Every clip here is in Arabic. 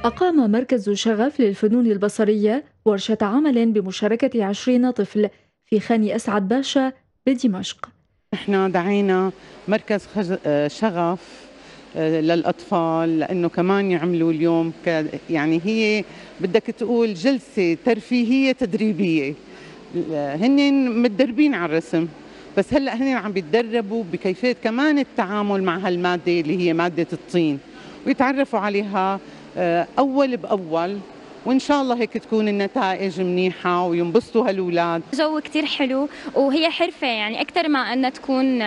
أقام مركز شغف للفنون البصرية ورشة عمل بمشاركة 20 طفل في خان أسعد باشا بدمشق. احنا دعينا مركز شغف للأطفال لأنه كمان يعملوا اليوم يعني هي بدك تقول جلسة ترفيهية تدريبية. هن متدربين على الرسم، بس هلأ هن عم بيتدربوا بكيفية كمان التعامل مع هالمادة اللي هي مادة الطين، ويتعرفوا عليها أول بأول، وإن شاء الله هيك تكون النتائج منيحة وينبسطوا هالأولاد. جو كتير حلو وهي حرفة، يعني أكثر ما أنها تكون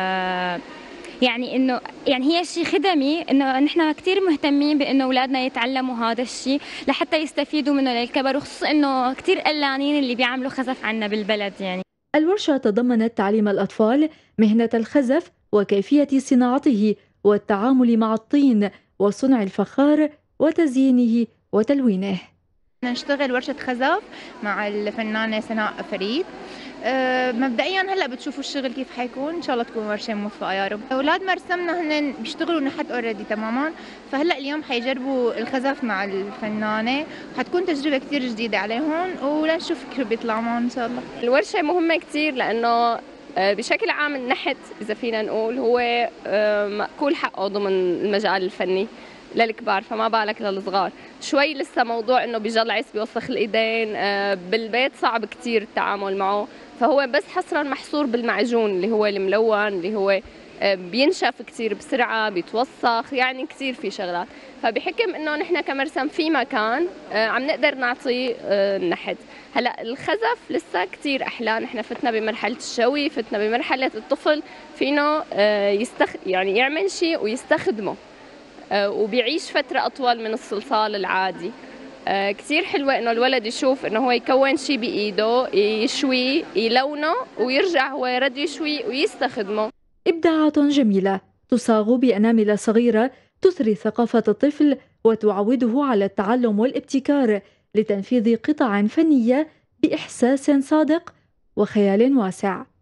يعني إنه يعني هي شيء خدمي، إنه نحن كتير مهتمين بإنه أولادنا يتعلموا هذا الشيء لحتى يستفيدوا منه للكبر، وخصوصا إنه كتير قلانين اللي بيعملوا خزف عنا بالبلد. يعني الورشة تضمنت تعليم الأطفال مهنة الخزف وكيفية صناعته والتعامل مع الطين وصنع الفخار وتزيينه وتلوينه. نشتغل ورشة خزف مع الفنانة سناء فريد. مبدئيا هلا بتشوفوا الشغل كيف حيكون، ان شاء الله تكون ورشه موفقه يا رب. اولاد مرسمنا هن بيشتغلوا نحت اوريدي تماما، فهلا اليوم حيجربوا الخزف مع الفنانه، وحتكون تجربه كثير جديده عليهم، ولنشوف كيف بيطلع معهم ان شاء الله. الورشه مهمه كثير لانه بشكل عام النحت اذا فينا نقول هو مأكول حقه ضمن المجال الفني للكبار، فما بالك للصغار. شوي لسه موضوع انه بجلعس بيوسخ الايدين بالبيت صعب كتير التعامل معه، فهو بس حصرا محصور بالمعجون اللي هو الملون اللي هو بينشف كتير بسرعة، بيتوسخ، يعني كتير في شغلات. فبحكم انه نحن كمرسم في مكان عم نقدر نعطي النحت. هلا الخزف لسه كتير احلى، نحن فتنا بمرحلة الشوي، فتنا بمرحلة الطفل فينه يعني يعمل شيء ويستخدمه وبيعيش فترة أطول من الصلصال العادي. كتير حلوة إنه الولد يشوف إنه هو يكون شيء بإيده، يشوي، يلونه، ويرجع هو يرد يشوي ويستخدمه. إبداعات جميلة تصاغ بأنامل صغيرة تثري ثقافة الطفل وتعوده على التعلم والابتكار لتنفيذ قطع فنية بإحساس صادق وخيال واسع.